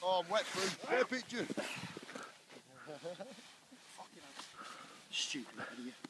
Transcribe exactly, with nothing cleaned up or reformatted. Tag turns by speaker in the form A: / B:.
A: Oh, I'm wet through. Get a picture.
B: Fucking hell. Stupid idiot.